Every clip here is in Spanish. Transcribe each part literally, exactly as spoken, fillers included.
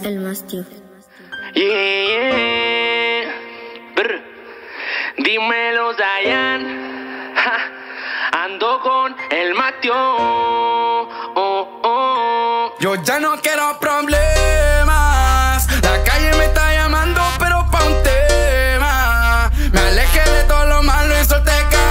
El Mastio. Yeah, yeah. Brr. Dímelo, Dayan. Ja. Ando con el Mastio. Oh, oh. Yo ya no quiero problemas. La calle me está llamando, pero pa' un tema. Me alejé de todo lo malo y solté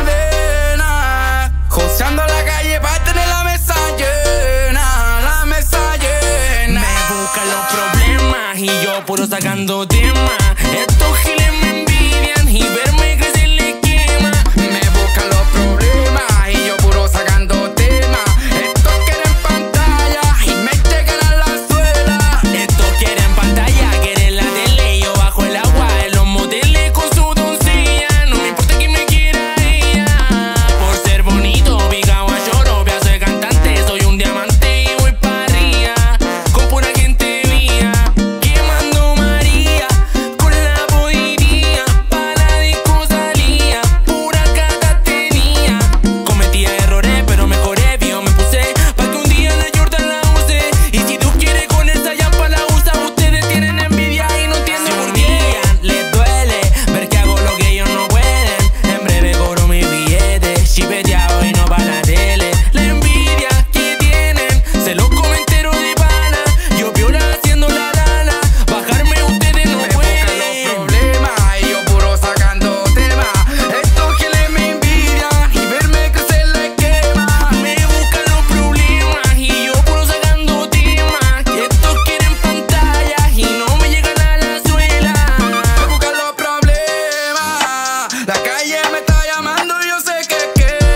cadenas. Joseando la calle para tener la mesa llena. La mesa llena. Me buscan los problemas y yo puro sacando temas. Estos giles me envidian y verme crecer le quema. Me buscan los problemas y yo puro sacando temas. Estos quieren pantalla y me llegan a la suela. Estos quieren pantalla, quieren la tele. Yo bajo el agua en los moteles con su doncella. No me importa que me quiera ella. Por ser bonito, picao a lloro, pedazo de cantante. Soy un diamante y voy pa' arriba. Con pura gente mía, quemando María. Con la policía, pa' la disco salía. Pura cata tenía. Cometía errores, pero mejoré. Yo me puse pa' que un día la Jordan la use. Y si tú quieres con esa yampa la usa. Ustedes tienen envidia y no entienden por qué. Les duele ver que hago lo que ellos no pueden. En breve cobro mi billete, chipeteado y no pa' la tele. La envidia que tienen, se los comentero de pana. Yo viola haciendo la lana, bajarme ustedes no Me buscan los pueden. problemas y yo puro sacando temas. Estos giles me envidian y verme crecer les quema. Me buscan los problemas y yo puro sacando temas. Estos quieren pantallas y no me llegan a la suela. Me buscan los problemas. La calle me está llamando y yo sé que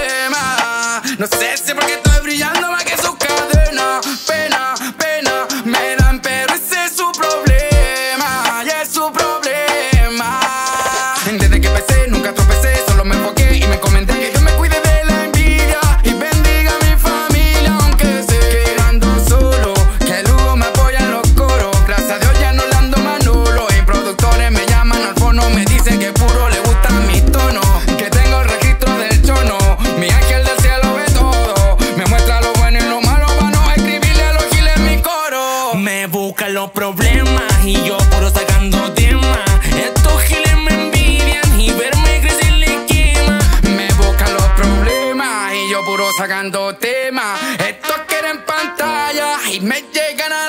quema. No sé si porque estoy brillando más que sus cadenas. Pena, pena, me dan, pero ese es su problema. Y es su problema. Desde que empecé nunca tropecé, solo me enfoqué y me comenté que Dios me cuide de la envidia y bendiga a mi familia, aunque sé que ando solo, que luego me apoyan los coros. Gracias a Dios ya no le ando Manolo. Y productores me llaman al fono, me dicen que puro le gustan mis tonos, que tengo el registro del chono. Mi ángel del cielo ve todo, me muestra lo bueno y lo malo para no escribirle a los giles en mi coro. Me buscan los problemas y yo puro sacando temas. Estos giles me envidian y verme crecer les quema. Me buscan los problemas y yo puro sacando temas. Estos quieren pantalla y me llegan a